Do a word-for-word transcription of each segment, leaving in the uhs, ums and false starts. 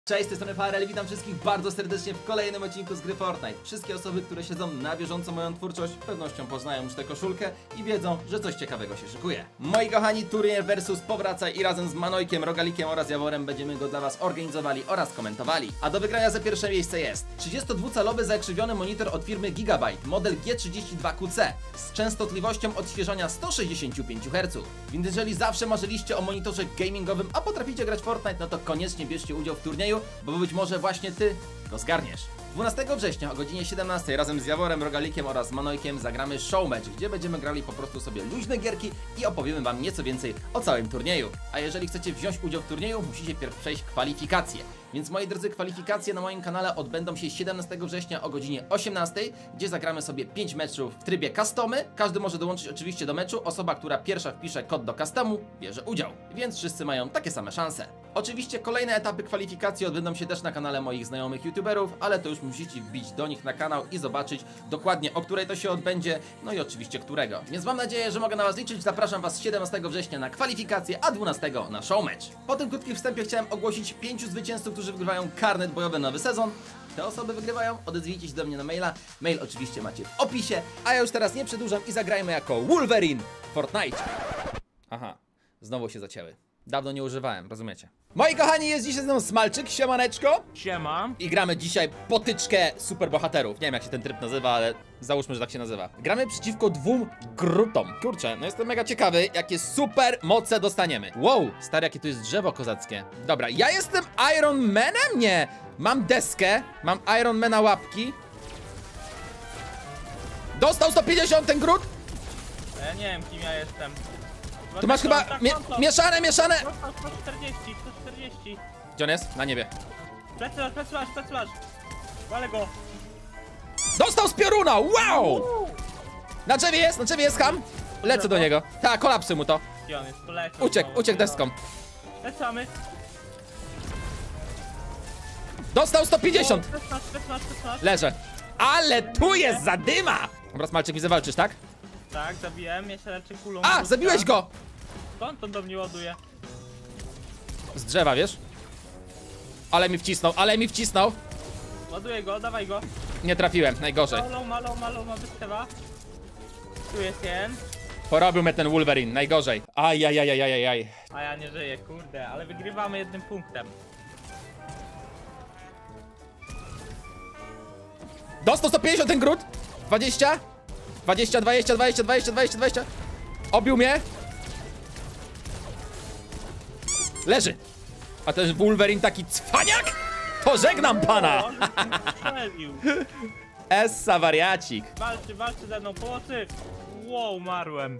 Cześć, z tej strony Farel, witam wszystkich bardzo serdecznie w kolejnym odcinku z gry Fortnite. Wszystkie osoby, które siedzą na bieżąco moją twórczość, z pewnością poznają już tę koszulkę i wiedzą, że coś ciekawego się szykuje. Moi kochani, turniej versus powraca i razem z Manojkiem, Rogalikiem oraz Jaworem będziemy go dla was organizowali oraz komentowali. A do wygrania za pierwsze miejsce jest trzydziestodwucalowy zakrzywiony monitor od firmy Gigabyte, model G trzydzieści dwa Q C z częstotliwością odświeżania sto sześćdziesiąt pięć herców. Więc jeżeli zawsze marzyliście o monitorze gamingowym, a potraficie grać w Fortnite, no to koniecznie bierzcie udział w turnieju, bo być może właśnie ty go zgarniesz. dwunastego września o godzinie siedemnastej razem z Jaworem, Rogalikiem oraz Manojkiem zagramy showmatch, gdzie będziemy grali po prostu sobie luźne gierki i opowiemy wam nieco więcej o całym turnieju. A jeżeli chcecie wziąć udział w turnieju, musicie pierw przejść kwalifikacje. Więc moi drodzy, kwalifikacje na moim kanale odbędą się siedemnastego września o godzinie osiemnastej, gdzie zagramy sobie pięć meczów w trybie customy. Każdy może dołączyć oczywiście do meczu. Osoba, która pierwsza wpisze kod do customu, bierze udział. Więc wszyscy mają takie same szanse. Oczywiście kolejne etapy kwalifikacji odbędą się też na kanale moich znajomych youtuberów, ale to już musicie wbić do nich na kanał i zobaczyć dokładnie, o której to się odbędzie, no i oczywiście którego. Więc mam nadzieję, że mogę na was liczyć. Zapraszam was siedemnastego września na kwalifikacje, a dwunastego na showmatch. Po tym krótkim wstępie chciałem ogłosić pięciu zwycięzców, którzy wygrywają karnet bojowy nowy sezon. Te osoby wygrywają, odezwijcie się do mnie na maila. Mail oczywiście macie w opisie, a ja już teraz nie przedłużam i zagrajmy jako Wolverine w Fortnite. Aha, znowu się zacięły. Dawno nie używałem, rozumiecie? Moi kochani, jest dzisiaj ze mną Smalczyk, siemaneczko. Siema. I gramy dzisiaj potyczkę superbohaterów. Nie wiem, jak się ten tryb nazywa, ale załóżmy, że tak się nazywa. Gramy przeciwko dwóm grutom. Kurczę, no jestem mega ciekawy, jakie super moce dostaniemy. Wow, stary, jakie to jest drzewo kozackie. Dobra, ja jestem Iron Manem? Nie. Mam deskę, mam Iron Mana łapki. Dostał sto pięćdziesiąt ten grut. Ja nie wiem, kim ja jestem. Tu masz chyba mie mieszane, mieszane. sto czterdzieści, sto czterdzieści. Gdzie on jest? Na niebie. Plecy masz, plecy masz, plecy masz. Walę go. Dostał z pioruna, wow! Na drzewie jest, na drzewie jest ham. Lecę do niego. Tak, kolapsy mu to. Gdzie on jest? Poleciał. Uciekł, uciekł deską. Lecamy. Dostał sto pięćdziesiąt. Plecy masz, plecy masz, plecy masz. Leżę. Ale tu jest zadyma! Dobra, Smalczyk, widzę, walczysz, tak? Tak, zabiłem, ja się leczę kulą. A, zabiłeś go! Skąd on do mnie ładuje? Z drzewa, wiesz? Ale mi wcisnął, ale mi wcisnął. Ładuję go, dawaj go. Nie trafiłem, najgorzej. Malą, malą, malą, ma wystrzeba. Tu jest jeden. Porobił mnie ten Wolverine, najgorzej. Ajajajajajaj. A ja nie żyję, kurde, ale wygrywamy jednym punktem. Dostał sto pięćdziesiąt ten grut. dwadzieścia. dwadzieścia, dwadzieścia, dwadzieścia, dwadzieścia, dwadzieścia, dwadzieścia. Obił mnie. Leży. A ten Wolverine taki cwaniak? To żegnam pana. Strzelił. Essa wariacik. Walczy, walczy ze mną, pomocy. Wow, umarłem.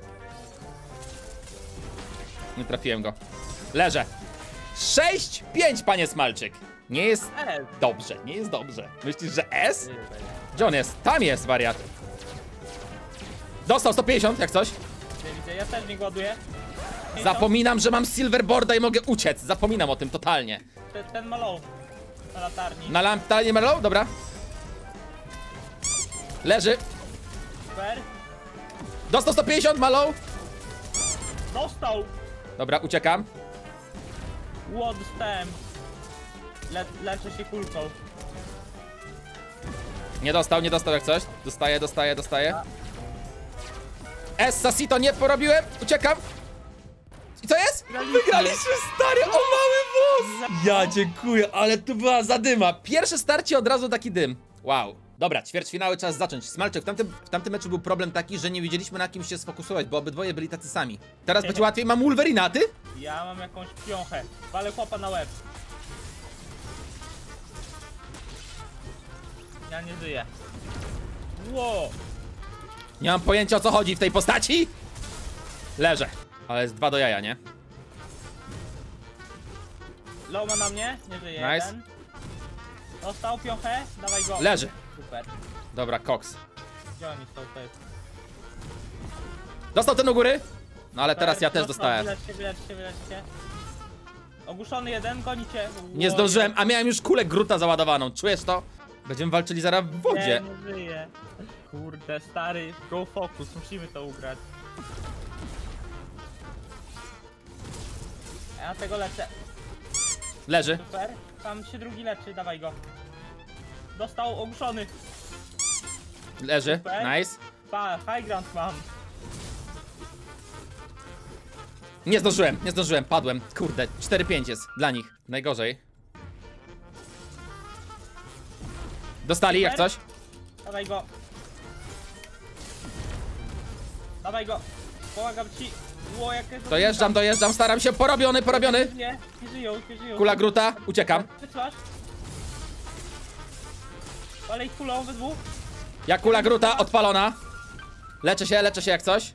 Nie trafiłem go. Leżę. sześć pięć, panie Smalczyk. Nie jest S. dobrze, nie jest dobrze. Myślisz, że S? Gdzie on jest? Tam jest wariat. Dostał sto pięćdziesiąt, jak coś. Nie widzę, ja też nie ładuję. Zapominam, że mam silverboarda i mogę uciec. Zapominam o tym totalnie. Ten, ten malą na latarni. Na latarni Merlow? Dobra. Leży. Super. Dostał sto pięćdziesiąt, Mallow. Dostał. Dobra, uciekam. Ło, dostałem. Le leczę się kulką. Nie dostał, nie dostał jak coś. Dostaję, dostaję, dostaję. Essa Sito, nie porobiłem. Uciekam. I co jest? Wygraliśmy, stary, o mały włos. Ja dziękuję, ale to była zadyma. Pierwsze starcie od razu taki dym. Wow. Dobra, ćwierćfinały, czas zacząć. Smalczyk, w tamtym, w tamtym meczu był problem taki, że nie wiedzieliśmy, na kim się sfokusować, bo obydwoje byli tacy sami. Teraz będzie łatwiej. Mam Wolverina, a ty? Ja mam jakąś piąchę. Walę chłopa na łeb. Ja nie żyję. Ło. Nie mam pojęcia, o co chodzi w tej postaci. Leżę. Ale jest dwa do jaja, nie? Low ma na mnie, nie żyje. Nice. Jeden. Dostał piąchę, dawaj go. Leży. Super. Dobra, koks. Gdzie oni są, to jest? Dostał ten u góry? No ale teraz ja też Dostał, dostałem. Wyleczcie, wyleczcie, wyleczcie. Ogłuszony jeden, gonicie. Nie zdążyłem, a miałem już kulę gruta załadowaną. Czujesz to? Będziemy walczyli zaraz w wodzie. Nie, nie żyje. Kurde, stary, go focus, musimy to ugrać. Ja tego lecę. Leży. Super. Tam się drugi leczy, dawaj go. Dostał ogłuszony. Leży, Super. nice. Pa, high ground mam. Nie zdążyłem, nie zdążyłem, padłem. Kurde, cztery pięć jest dla nich. Najgorzej. Dostali jak coś? Dawaj go. Dawaj go. Pomagam ci. Ło, jak jest Dojeżdżam, dojeżdżam, staram się. Porobiony, porobiony. Nie, nie żyją, nie żyją. Kula gruta, uciekam. Wycłasz? Palej kulą we dwóch. Ja kula gruta, odpalona. Leczę się, leczę się jak coś.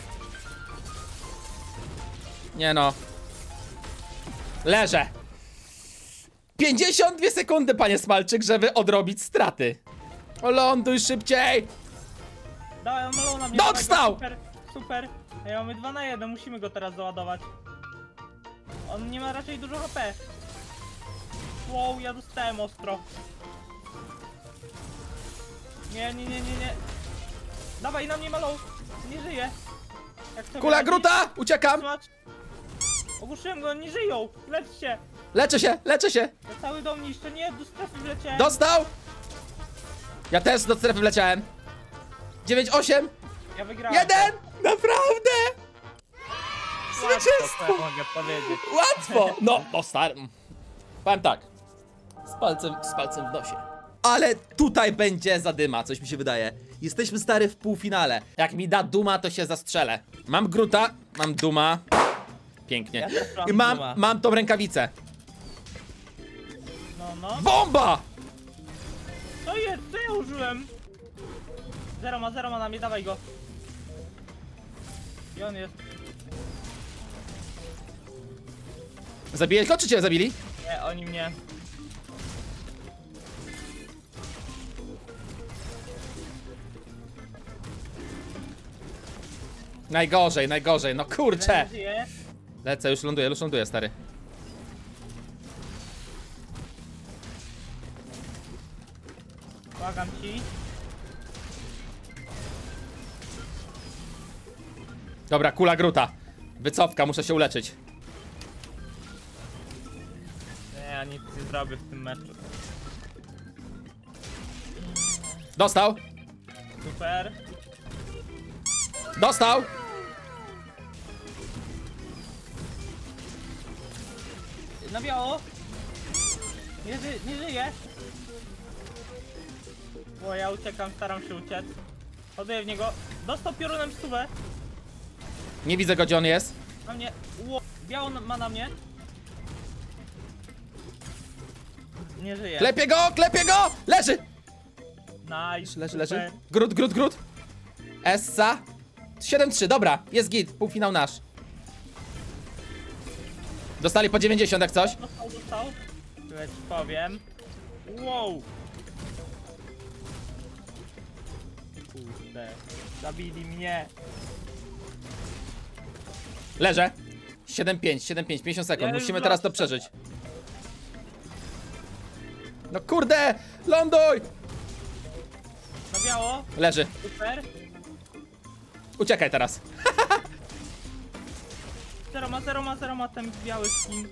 Nie no. Leżę. pięćdziesiąt dwie sekundy, panie Smalczyk, żeby odrobić straty. O, ląduj szybciej. Dawaj, on malą na mnie. Dostał! Super, super. Ej, mamy dwa na jeden, musimy go teraz doładować. On nie ma raczej dużo H P. Wow, ja dostałem ostro. Nie, nie, nie, nie, nie. Dawaj, na mnie malą. Nie żyje. Jak sobie Kula radzi? gruta, uciekam. Smacz. Ogłuszyłem go, nie żyją. Leczcie. Leczę się, leczę się. Na cały dom niszczę. Nie, do strefy wleciałem. Dostał. Ja też do strefy wleciałem. dziewięć osiem. Ja wygrałem. jeden. Naprawdę. Zwycięstwo. Łatwo, co ja mogę powiedzieć. Łatwo! No, no stary. Powiem tak. Z palcem, z palcem w nosie. Ale tutaj będzie zadyma, coś mi się wydaje. Jesteśmy stary w półfinale. Jak mi da duma, to się zastrzelę. Mam gruta, mam duma. Pięknie. Ja też mam I mam, duma. mam tą rękawicę. No, no. Bomba! Co jest? Co ja użyłem? Zero ma, zero ma na mnie, dawaj go. I on jest. Zabiłeś go, czy cię zabili? Nie, oni mnie. Najgorzej, najgorzej, no kurczę. Żyje. Lecę, już ląduję, już ląduję, stary. Błagam ci. Dobra, kula gruta. Wycofka, muszę się uleczyć. Nie, ja nic nie zrobię w tym meczu. Dostał, Super. dostał. Na biało. Nie, ży nie żyje. Bo ja uciekam, staram się uciec. Choduję w niego. Dostał piorunem stówę. Nie widzę go, gdzie on jest. Na mnie. Ło. Biało na- ma na mnie. Nie żyje. Klepię go, klepię go! Leży! Nice. Leży, leży. super. Grut, grut, grut. Essa. siedem trzy, dobra, jest git, półfinał nasz. Dostali po dziewięćdziesiąt jak coś. Dostał, dostał. Tyle ci powiem. Wow. Kurde. Zabili mnie. Leżę. siedem pięć, siedem pięć, pięćdziesiąt sekund, Ja już musimy teraz to wracam. przeżyć. No kurde, ląduj! Na biało. Leży, Super. uciekaj teraz. Zero ma, zero ma, zero ma ten biały skin.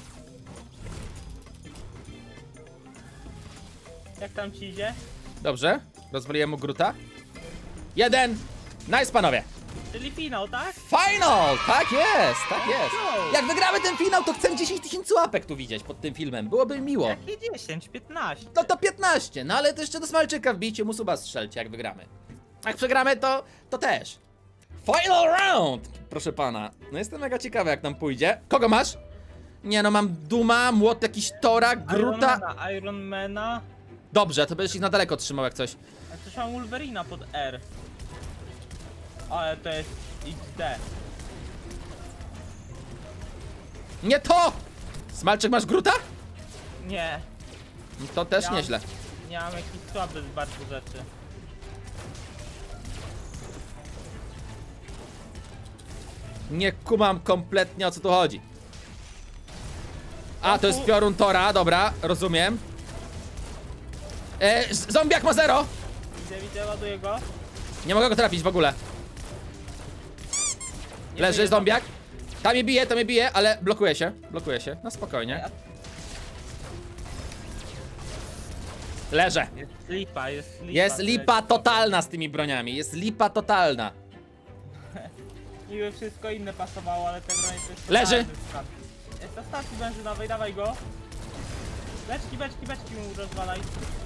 Jak tam ci idzie? Dobrze, rozwaliłem mu gruta. Jeden! Nice, panowie! Czyli finał, tak? Final! Tak jest, tak jest. go! Jak wygramy ten finał, to chcę dziesięć tysięcy łapek tu widzieć pod tym filmem. Byłoby miło. Jakie dziesięć, piętnaście. No to piętnaście, no ale to jeszcze do Smalczyka wbijcie mu suba, strzelcie jak wygramy. Jak przegramy, to, to też. Final round! Proszę pana. No jestem mega ciekawy jak nam pójdzie. Kogo masz? Nie no, mam Duma, młot jakiś Tora, Gruta. Ironmana, Ironmana. Dobrze, to będziesz ich na daleko trzymał jak coś. A też mam Wolverina pod R. Ale to jest X D. Nie to! Smalczyk, masz Gruta? Nie, To też Ja- nieźle. nie mam jakichś słabych bardzo rzeczy. Nie kumam kompletnie o co tu chodzi. A, to jest piorun Tora, dobra, rozumiem. E, z- zombiak ma zero! Widzę, widzę, ładuję go. Nie mogę go trafić w ogóle. Nie Leży żyje zombiak. Tam mnie bije, tam mnie bije, ale blokuje się. Blokuje się. No spokojnie. Leżę. Jest lipa, jest lipa. Jest lipa totalna z tymi broniami, jest lipa totalna. Niby wszystko inne pasowało, ale te bronie to jest... Leży. totalny skam. Jest na stacji benzynowej, dawaj go. Beczki, beczki, beczki mu rozwalaj.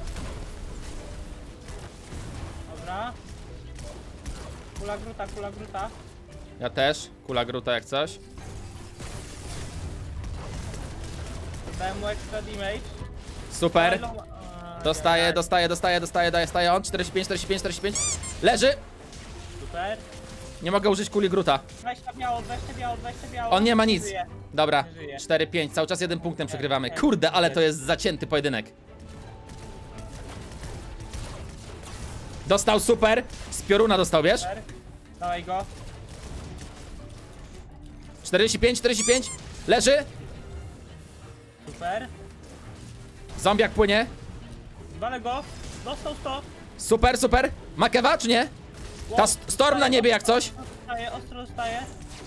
Dobra. Kula gruta, kula gruta. Ja też, kula gruta jak coś. Dałem mu extra damage. Super. Ale no- a, Dostaje, nie, dostaje, dostaje, dostaje, daje, staje on. czterdzieści pięć, czterdzieści pięć, czterdzieści pięć. Leży. Super. Nie mogę użyć kuli gruta. dwadzieścia biało, dwadzieścia biało, dwadzieścia biało. On nie ma nic. Żyje. Dobra, Nie żyje. cztery pięć, cały czas jednym punktem przegrywamy. Kurde, ale to jest zacięty pojedynek. Dostał super. Z pioruna dostał, wiesz? Super. Dawaj go. czterdzieści pięć, czterdzieści pięć. Leży. Super. Zombiak płynie. Walę go. Dostał sto. Super, super. Makewa, czy nie? Ta st- storm na niebie jak coś. Dostaje, ostro dostaje.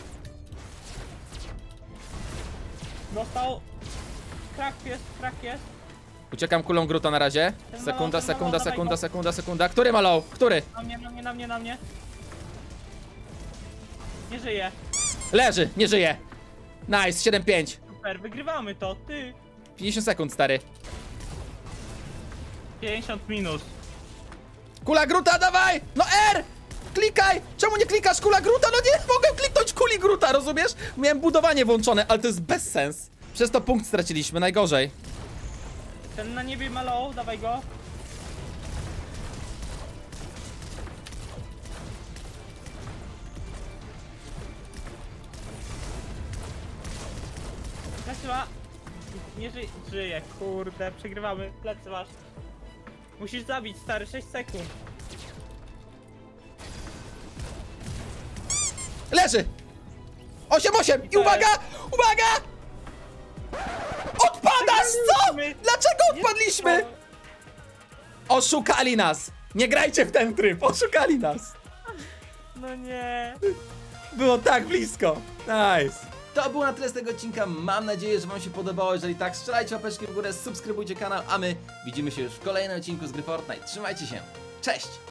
Dostał. Krak jest, krak jest. Uciekam kulą gruta na razie. Ten Sekunda, malą, ten sekunda, malą, sekunda, dawaj go. sekunda, sekunda. Który ma low? Który? Na mnie, na mnie, na mnie, na mnie. Nie żyje. Leży, nie żyje. Nice, siedem pięć. Super, wygrywamy to, ty. pięćdziesiąt sekund, stary. pięćdziesiąt minus. Kula gruta, dawaj! No R! Klikaj! Czemu nie klikasz kula gruta? No nie mogę kliknąć kuli gruta, rozumiesz? Miałem budowanie włączone, ale to jest bez sens. Przez to punkt straciliśmy, najgorzej. Ten na niebie ma low, dawaj go. Plecy ma. Nie żyje, żyje, kurde, przegrywamy, plecy masz. Musisz zabić, stary, sześć sekund. Leży! osiem osiem! I uwaga! Uwaga! Odpadasz, co? Dlaczego odpadliśmy? Oszukali nas! Nie grajcie w ten tryb, oszukali nas! No nie. Było tak blisko. Nice. To było na tyle z tego odcinka. Mam nadzieję, że wam się podobało. Jeżeli tak, strzelajcie łapeczki w górę, subskrybujcie kanał, a my widzimy się już w kolejnym odcinku z gry Fortnite. Trzymajcie się. Cześć!